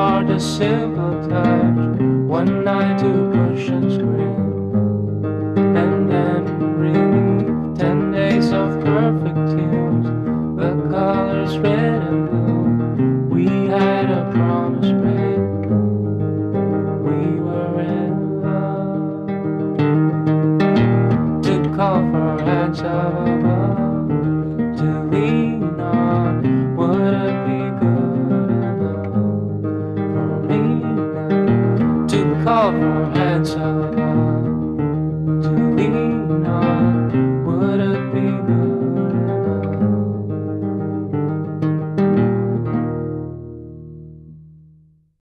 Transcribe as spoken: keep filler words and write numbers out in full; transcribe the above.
heart a simple touch, one night to push and scream, and then relief. Ten days of perfect tunes, the colors red and blue. We had a promise made, we were in love. To call for hands up above, to lean on, would it be good enough for me now? To call for hands up